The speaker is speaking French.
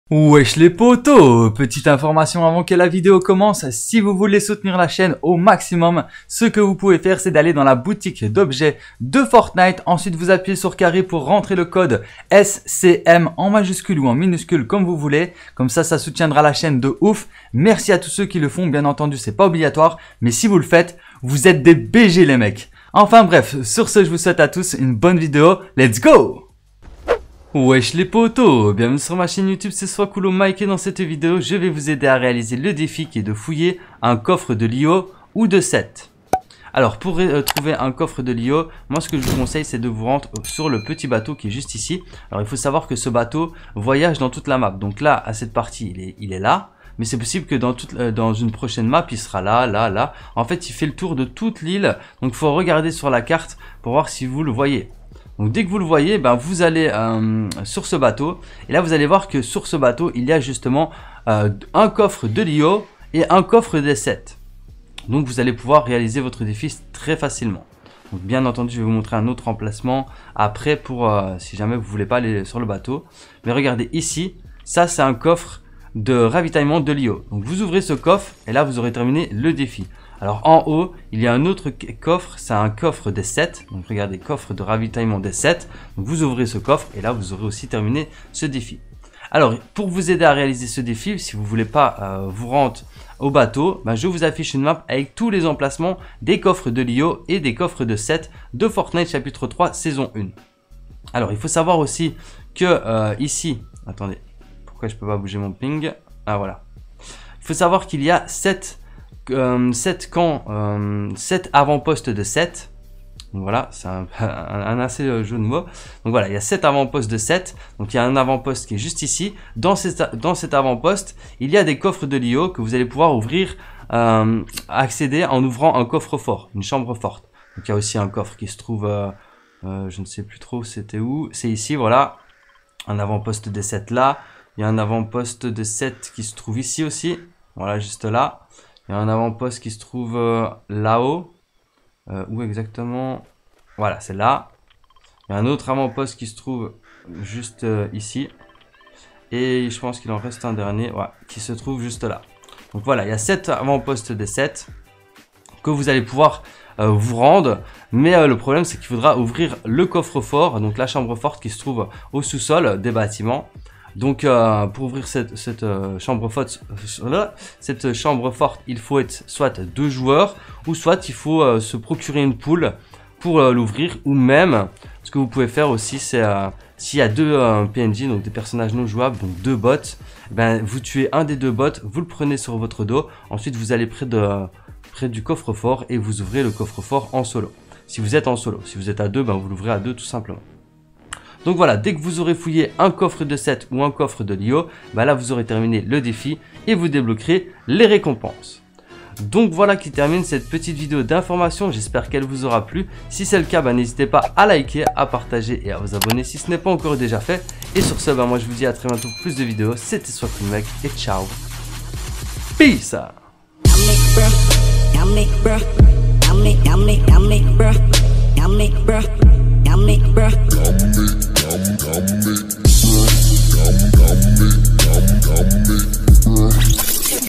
Wesh les potos, petite information avant que la vidéo commence, si vous voulez soutenir la chaîne au maximum, ce que vous pouvez faire c'est d'aller dans la boutique d'objets de Fortnite, ensuite vous appuyez sur carré pour rentrer le code SCM en majuscule ou en minuscule comme vous voulez, comme ça soutiendra la chaîne de ouf. Merci à tous ceux qui le font, bien entendu c'est pas obligatoire, mais si vous le faites, vous êtes des BG les mecs. Enfin bref, sur ce je vous souhaite à tous une bonne vidéo, let's go! Wesh les potos, bienvenue sur ma chaîne YouTube, c'est Swakulo Mike et dans cette vidéo, je vais vous aider à réaliser le défi qui est de fouiller un coffre de Lio ou de 7. Alors pour trouver un coffre de Lio, moi ce que je vous conseille c'est de vous rendre sur le petit bateau qui est juste ici. Alors il faut savoir que ce bateau voyage dans toute la map, donc là à cette partie il est là. Mais c'est possible que dans une prochaine map, il sera là, là, là. En fait, il fait le tour de toute l'île. Donc, il faut regarder sur la carte pour voir si vous le voyez. Donc, dès que vous le voyez, ben, vous allez sur ce bateau. Et là, vous allez voir que sur ce bateau, il y a justement un coffre de Lio et un coffre des 7. Donc, vous allez pouvoir réaliser votre défi très facilement. Donc, bien entendu, je vais vous montrer un autre emplacement après pour si jamais vous ne voulez pas aller sur le bateau. Mais regardez ici, ça, c'est un coffre de ravitaillement de Lio. Donc vous ouvrez ce coffre et là vous aurez terminé le défi. Alors en haut il y a un autre coffre, c'est un coffre des 7. Donc regardez, coffre de ravitaillement des 7. Donc vous ouvrez ce coffre et là vous aurez aussi terminé ce défi. Alors pour vous aider à réaliser ce défi, si vous voulez pas vous rendre au bateau, ben, je vous affiche une map avec tous les emplacements des coffres de Lio et des coffres de 7 de Fortnite chapitre 3 saison 1. Alors il faut savoir aussi que ici, attendez, pourquoi je peux pas bouger mon ping? Ah voilà. Il faut savoir qu'il y a 7 avant-postes de 7. Donc voilà, c'est un assez jeu de mots. Donc voilà, il y a 7 avant-postes de 7. Donc il y a un avant-poste qui est juste ici. Dans cet avant-poste, il y a des coffres de Lio que vous allez pouvoir ouvrir, accéder en ouvrant un coffre-fort, une chambre forte. Donc il y a aussi un coffre qui se trouve, je ne sais plus trop c'était où. C'est ici, voilà. Un avant-poste de 7 là. Il y a un avant-poste de 7 qui se trouve ici aussi. Voilà, juste là. Il y a un avant-poste qui se trouve là-haut. Où exactement? Voilà, c'est là. Il y a un autre avant-poste qui se trouve juste ici. Et je pense qu'il en reste un dernier, ouais, qui se trouve juste là. Donc voilà, il y a 7 avant-postes de 7 que vous allez pouvoir vous rendre. Mais le problème, c'est qu'il faudra ouvrir le coffre-fort, donc la chambre forte qui se trouve au sous-sol des bâtiments. Donc pour ouvrir cette chambre forte, il faut être soit 2 joueurs ou soit il faut se procurer une poule pour l'ouvrir, ou même ce que vous pouvez faire aussi c'est s'il y a 2 PNJ, donc des personnages non jouables, donc 2 bots, ben vous tuez un des 2 bots, vous le prenez sur votre dos, ensuite vous allez près du coffre-fort et vous ouvrez le coffre-fort en solo. Si vous êtes en solo, si vous êtes à 2, ben vous l'ouvrez à 2 tout simplement. Donc voilà, dès que vous aurez fouillé un coffre de 7 ou un coffre de Lio, bah là vous aurez terminé le défi et vous débloquerez les récompenses. Donc voilà qui termine cette petite vidéo d'information, j'espère qu'elle vous aura plu. Si c'est le cas, bah, n'hésitez pas à liker, à partager et à vous abonner si ce n'est pas encore déjà fait. Et sur ce, bah, moi je vous dis à très bientôt pour plus de vidéos, c'était Swakulo Mike et ciao. Peace! Yummy,